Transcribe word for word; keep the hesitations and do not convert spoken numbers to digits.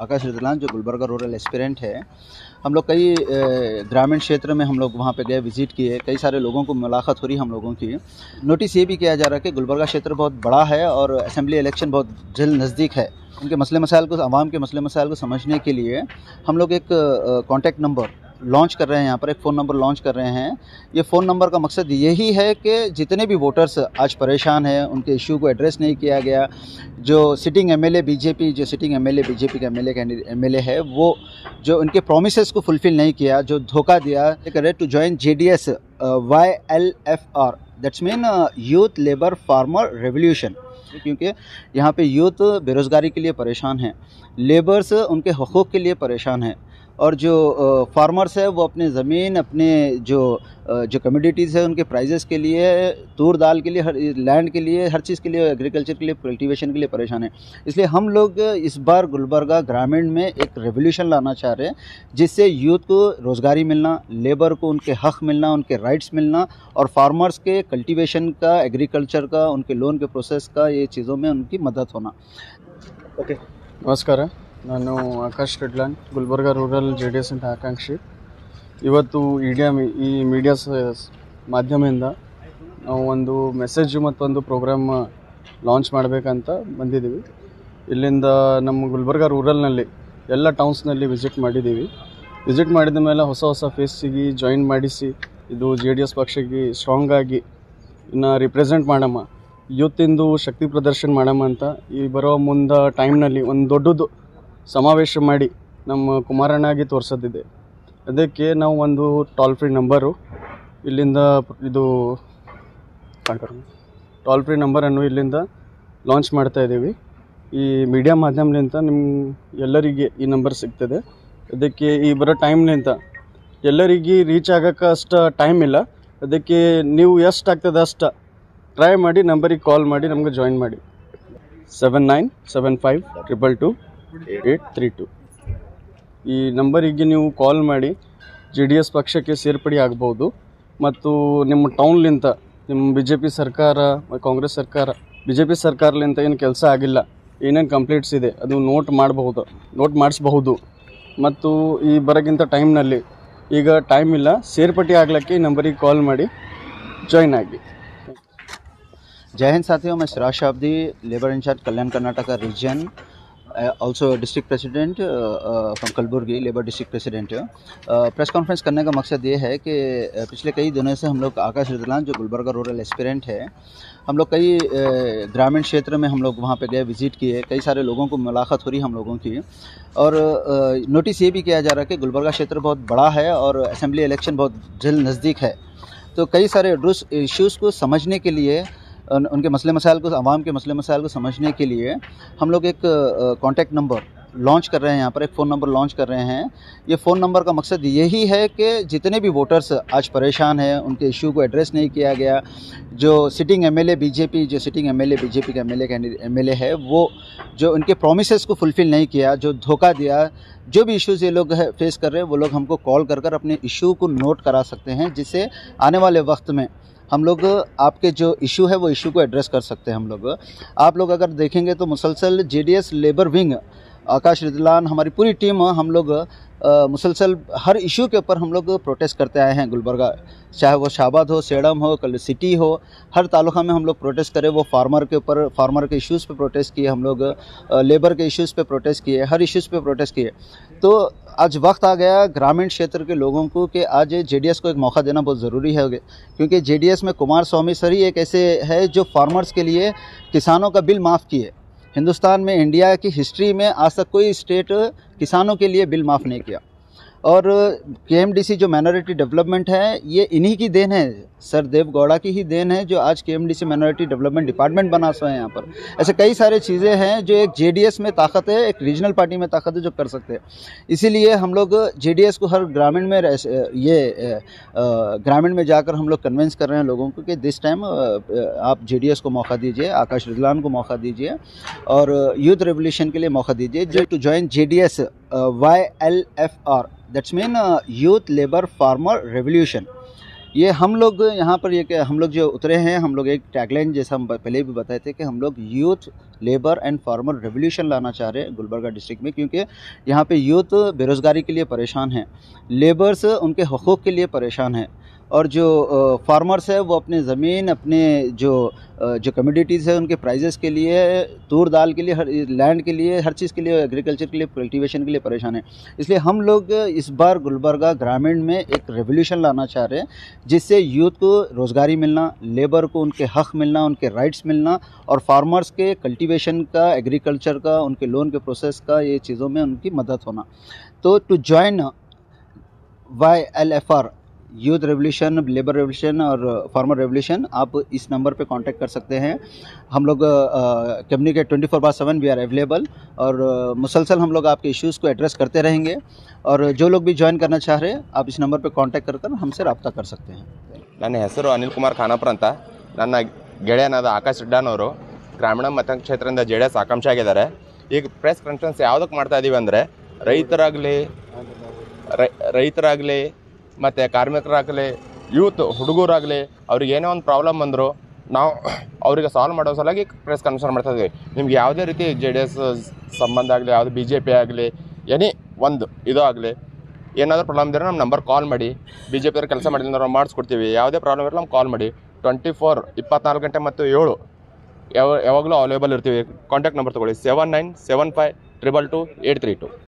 आकाश रिजलान जो Gulbarga rural aspirant है। हम लोग कई ग्रामीण क्षेत्र में हम लोग वहाँ पे गए, विजिट किए, कई सारे लोगों को मुलाकात हो रही हम लोगों की। नोटिस ये भी किया जा रहा है कि गुलबर्गा क्षेत्र बहुत बड़ा है और असेंबली इलेक्शन बहुत जल्द नज़दीक है। उनके मसले मसाइल को, आवाम के मसले मसाइल को समझने के लिए हम लोग एक कॉन्टैक्ट नंबर लॉन्च कर रहे हैं। यहाँ पर एक फ़ोन नंबर लॉन्च कर रहे हैं। ये फ़ोन नंबर का मकसद यही है कि जितने भी वोटर्स आज परेशान हैं, उनके इशू को एड्रेस नहीं किया गया, जो सिटिंग एमएलए बीजेपी जो सिटिंग एमएलए बीजेपी का एमएलए कैंडिडेट एमएलए है, वो जो उनके प्रोमिसेस को फुलफिल नहीं किया, जो धोखा दिया, करे to join JDS Y L F R, that's mean youth labour farmer revolution. क्योंकि यहाँ पे यूथ बेरोज़गारी के लिए परेशान हैं, लेबर्स उनके हकूक़ के लिए परेशान हैं, और जो फार्मर्स है वो अपने ज़मीन, अपने जो जो कम्योडिटीज़ है उनके प्राइजेस के लिए, तूर दाल के लिए, हर लैंड के लिए, हर चीज़ के लिए, एग्रीकल्चर के लिए, कल्टीवेशन के लिए परेशान है। इसलिए हम लोग इस बार गुलबर्गा ग्रामीण में एक रेवोल्यूशन लाना चाह रहे हैं, जिससे यूथ को रोज़गारी मिलना, लेबर को उनके हक़ मिलना, उनके राइट्स मिलना, और फार्मर्स के कल्टीवेशन का, एग्रीकल्चर का, उनके लोन के प्रोसेस का, ये चीज़ों में उनकी मदद होना। ओके, नमस्कार। ನಾನು ಆಕಾಶ್ ರೆಡ್ಲಾನ್, ಗುಲ್ಬರ್ಗಾ ರೂರಲ್ ಜೆ ಡಿ ಎಸ್ ಅಂತ ಆಕಾಂಕ್ಷಿ. ಇವತ್ತು ಇಂಡಿಯಾ ಈ ಮೀಡಿಯಾ ಮಾಧ್ಯಮದಿಂದ ನಾವು ಒಂದು ಮೆಸೇಜ್ ಮತ್ತೊಂದು ಪ್ರೋಗ್ರಾಮ್ ಲಾಂಚ್ ಮಾಡಬೇಕಂತ ಬಂದಿದ್ದೀವಿ. ಇಲ್ಲಿಂದ ನಮ್ಮ ಗುಲ್ಬರ್ಗಾ ರೂರಲ್ನಲ್ಲಿ ಎಲ್ಲ ಟೌನ್ಸ್ನಲ್ಲಿ ವಿಸಿಟ್ ಮಾಡಿದ್ದೀವಿ. ವಿಸಿಟ್ ಮಾಡಿದ ಮೇಲೆ ಹೊಸ ಹೊಸ ಫೇಸಿಗೆ ಜಾಯಿನ್ ಮಾಡಿಸಿ ಇದು ಜೆ ಡಿ ಎಸ್ ಪಕ್ಷಕ್ಕೆ ಸ್ಟ್ರಾಂಗ್ ಆಗಿ ಇನ್ನು ರಿಪ್ರೆಸೆಂಟ್ ಮಾಡಮ್ಮ, ಯೂತಿಂದು ಶಕ್ತಿ ಪ್ರದರ್ಶನ ಮಾಡಮ್ಮ ಅಂತ ಈ ಬರೋ ಮುಂದೆ ಟೈಮ್ನಲ್ಲಿ ಒಂದು ದೊಡ್ಡದು ಸಮಾವೇಶ ಮಾಡಿ ನಮ್ಮ ಕುಮಾರಣ್ಣಗೆ ತೋರಿಸೋದಿದೆ. ಅದಕ್ಕೆ ನಾವು ಒಂದು ಟೋಲ್ ಫ್ರೀ ನಂಬರು ಇಲ್ಲಿಂದ ಇದು ಟೋಲ್ ಫ್ರೀ ನಂಬರನ್ನು ಇಲ್ಲಿಂದ ಲಾಂಚ್ ಮಾಡ್ತಾಯಿದ್ದೀವಿ. ಈ ಮೀಡಿಯಾ ಮಾಧ್ಯಮದಿಂದ ನಿಮ್ಮ ಎಲ್ಲರಿಗೆ ಈ ನಂಬರ್ ಸಿಗ್ತದೆ. ಅದಕ್ಕೆ ಈ ಬರೋ ಟೈಮ್ಲಿಂದ ಎಲ್ಲರಿಗೆ ರೀಚ್ ಆಗೋಕ್ಕೆ ಅಷ್ಟು ಟೈಮ್ ಇಲ್ಲ. ಅದಕ್ಕೆ ನೀವು ಎಷ್ಟು ಆಗ್ತದೆ ಅಷ್ಟು ಟ್ರೈ ಮಾಡಿ ನಂಬರಿಗೆ ಕಾಲ್ ಮಾಡಿ ನಮಗೆ ಜಾಯಿನ್ ಮಾಡಿ. Seven nine seven five triple two eight three two ಈ ನಂಬರಿಗೆ ನೀವು ಕಾಲ್ ಮಾಡಿ ಜೆ ಡಿ ಎಸ್ ಪಕ್ಷಕ್ಕೆ ಸೇರ್ಪಡೆ ಆಗ್ಬೋದು. ಮತ್ತು ನಿಮ್ಮ ಟೌನ್ಲಿಂದ ನಿಮ್ಮ ಬಿ ಜೆ ಪಿ ಸರ್ಕಾರ, ಕಾಂಗ್ರೆಸ್ ಸರ್ಕಾರ, ಬಿ ಜೆ ಪಿ ಸರ್ಕಾರಲಿಂದ ಏನು ಕೆಲಸ ಆಗಿಲ್ಲ, ಏನೇನು ಕಂಪ್ಲೇಂಟ್ಸ್ ಇದೆ ಅದು ನೋಟ್ ಮಾಡಬಹುದು, ನೋಟ್ ಮಾಡಿಸ್ಬಹುದು. ಮತ್ತು ಈ ಬರೋಕ್ಕಿಂತ ಟೈಮ್ನಲ್ಲಿ ಈಗ ಟೈಮ್ ಇಲ್ಲ, ಸೇರ್ಪಡೆ ಆಗ್ಲಿಕ್ಕೆ ಈ ನಂಬರಿಗೆ ಕಾಲ್ ಮಾಡಿ ಜಾಯಿನ್ ಆಗಿ. जय हिंद साथियों, मैं Siraj Shabdi, labour incharge Kalyan Karnataka region, also district president from Kalaburagi, labour district president. Press conference करने का मकसद ये है कि पिछले कई दिनों से हम लोग आकाश रिजलान जो गुलबर्गा रूरल एस्पिरेंट है, हम लोग कई ग्रामीण क्षेत्र में हम लोग वहाँ पे गए, विजिट किए, कई सारे लोगों को मुलाकात हो रही हम लोगों की। और नोटिस ये भी किया जा रहा है कि गुलबर्गा क्षेत्र बहुत बड़ा है और असेंबली इलेक्शन बहुत जल्द नज़दीक है। तो कई सारे इश्यूज़ को समझने के लिए, उन, उनके मसले मसाइल को, आवाम के मसले मसाइल को समझने के लिए हम लोग एक कॉन्टैक्ट नंबर लॉन्च कर रहे हैं। यहाँ पर एक फ़ोन नंबर लॉन्च कर रहे हैं। ये फ़ोन नंबर का मकसद यही है कि जितने भी वोटर्स आज परेशान हैं, उनके इशू को एड्रेस नहीं किया गया, जो सिटिंग एमएलए बीजेपी जो सिटिंग एमएलए बीजेपी का एमएलए कैंडिडेट एमएलए है, वो जो उनके प्रोमिसेस को फुलफ़िल नहीं किया, जो धोखा दिया, जो भी इश्यूज़ ये लोग फेस कर रहे हैं, वो लोग हमको कॉल कर कर अपने इशू को नोट करा सकते हैं, जिससे आने वाले वक्त में हम लोग आपके जो इशू है वो इशू को एड्रेस कर सकते हैं। हम लोग आप लोग अगर देखेंगे तो मुसलसल जेडीएस लेबर विंग, आकाश रिजलान, हमारी पूरी टीम, हम लोग मुसलसल हर इशू के ऊपर हम लोग प्रोटेस्ट करते आए हैं गुलबर्गा, चाहे वो शाबाद हो, सेडम हो, कल सिटी हो, हर तालुका में हम लोग प्रोटेस्ट करें। वो फार्मर के ऊपर, फार्मर के इश्यूज़ पे प्रोटेस्ट किए हम लोग, लेबर के इश्यूज़ पे प्रोटेस्ट किए, हर इश्यूज़ पे प्रोटेस्ट किए। तो आज वक्त आ गया ग्रामीण क्षेत्र के लोगों को कि आज जेडीएस को एक मौका देना बहुत ज़रूरी है, क्योंकि जेडीएस में कुमार स्वामी सर ही एक ऐसे है जो फार्मर्स के लिए किसानों का बिल माफ़ किए। हिंदुस्तान में, इंडिया की हिस्ट्री में आज तक कोई स्टेट किसानों के लिए बिल माफ़ नहीं किया। और केएमडीसी जो माइनॉरिटी डेवलपमेंट है, ये इन्हीं की देन है, सर देव गौड़ा की ही देन है, जो आज केएमडीसी माइनॉरिटी डेवलपमेंट डिपार्टमेंट बना सो है यहाँ पर। ऐसे कई सारे चीज़ें हैं जो एक जेडीएस में ताकत है, एक रीजनल पार्टी में ताकत है, जो कर सकते हैं। इसीलिए हम लोग जेडीएस को हर ग्रामीण में ये ग्रामीण में जाकर हम लोग कन्विंस कर रहे हैं लोगों को कि दिस टाइम आप जेडीएस को मौका दीजिए, आकाश रिजलान को मौका दीजिए, और यूथ रेवोल्यूशन के लिए मौका दीजिए, जो to join JDS Y L F R, that's mean youth labour farmer revolution. ये हम लोग यहाँ पर ये हम लोग जो उतरे हैं, हम लोग एक टैगलाइन जैसा हम पहले भी बताए थे कि हम लोग youth labour and farmer revolution लाना चाह रहे हैं गुलबर्गा डिस्ट्रिक्ट में, क्योंकि यहाँ पे यूथ बेरोज़गारी के लिए परेशान है, लेबर्स उनके हकूक़ के लिए परेशान है, और जो फार्मर्स है वो अपने ज़मीन, अपने जो जो कमोडिटीज़ है उनके प्राइजेस के लिए, तूर दाल के लिए, हर लैंड के लिए, हर चीज़ के लिए, एग्रीकल्चर के लिए, कल्टीवेशन के लिए परेशान है। इसलिए हम लोग इस बार गुलबर्गा ग्रामीण में एक रेवोल्यूशन लाना चाह रहे हैं, जिससे यूथ को रोज़गारी मिलना, लेबर को उनके हक़ मिलना, उनके राइट्स मिलना, और फार्मर्स के कल्टीवेशन का, एग्रीकल्चर का, उनके लोन के प्रोसेस का, ये चीज़ों में उनकी मदद होना। तो to join Y L F R, youth revolution, labour revolution और फार्मर रेवोल्यूशन, आप इस नंबर पे कांटेक्ट कर सकते हैं। हम लोग कम्युनिकेट ट्वेंटी फोर बार सेवन वी आर अवेलेबल, और मुसलसल हम लोग आपके इश्यूज़ को एड्रेस करते रहेंगे। और जो लोग भी ज्वाइन करना चाह रहे हैं, आप इस नंबर पे कांटेक्ट कर कर हमसे रब्ता कर सकते हैं। ನನ್ನ ಹೆಸರು ಅನಿಲ್ ಕುಮಾರ್ ಖಾನಾಪುರ ಅಂತ. ನನ್ನ ಗೆಳೆಯನಾದ ಆಕಾಶ್ ರೆಡ್ಡನವರು ಗ್ರಾಮೀಣ ಮತಕ್ಷೇತ್ರದಿಂದ ಜೆ ಡಿ ಎಸ್ ಆಕಾಂಕ್ಷಿ ಆಗಿದ್ದಾರೆ. ಈಗ ಪ್ರೆಸ್ ಕಾನ್ಫರೆನ್ಸ್ ಯಾವುದಕ್ಕೆ ಮಾಡ್ತಾ ಇದ್ದೀವಿ ಅಂದರೆ, ರೈತರಾಗಲಿ ರೈತರಾಗಲಿ ಮತ್ತು ಕಾರ್ಮಿಕರಾಗಲಿ, ಯೂತ್ ಹುಡುಗರಾಗಲಿ, ಅವ್ರಿಗೆ ಏನೋ ಒಂದು ಪ್ರಾಬ್ಲಮ್ ಬಂದರು ನಾವು ಅವರಿಗೆ ಸಾಲ್ವ್ ಮಾಡೋ ಸಲುವಾಗಿ ಪ್ರೆಸ್ ಕಾನ್ಫರೆನ್ಸ್ ಮಾಡ್ತಾ ಇದ್ವಿ. ನಿಮ್ಗೆ ಯಾವುದೇ ರೀತಿ ಜೆ ಡಿ ಎಸ್ ಸಂಬಂಧ ಆಗಲಿ, ಯಾವುದು ಬಿ ಜೆ ಪಿ ಆಗಲಿ, ಎನಿ ಒಂದು ಇದು ಆಗಲಿ, ಏನಾದರೂ ಪ್ರಾಬ್ಲಮ್ ಇದ್ದರೆ ನಮ್ಮ ನಂಬರ್ ಕಾಲ್ ಮಾಡಿ. ಬಿ ಜೆ ಪಿಯವ್ರು ಕೆಲಸ ಮಾಡಿದ್ರೆ ನಾವು ಮಾಡಿಸ್ಕೊಡ್ತೀವಿ. ಯಾವುದೇ ಪ್ರಾಬ್ಲಮ್ ಇರಲ್ಲ ನಮ್ಗೆ ಕಾಲ್ ಮಾಡಿ. ಟ್ವೆಂಟಿ ಫೋರ್ ಇಪ್ಪತ್ನಾಲ್ಕು ಗಂಟೆ ಮತ್ತು ಏಳು ಯಾವ ಯಾವಾಗಲೂ ಅವೈಲೇಬಲ್ ಇರ್ತೀವಿ. ಕಾಂಟ್ಯಾಕ್ಟ್ ನಂಬರ್ ತೊಗೊಳ್ಳಿ, seven nine seven five triple two eight three to.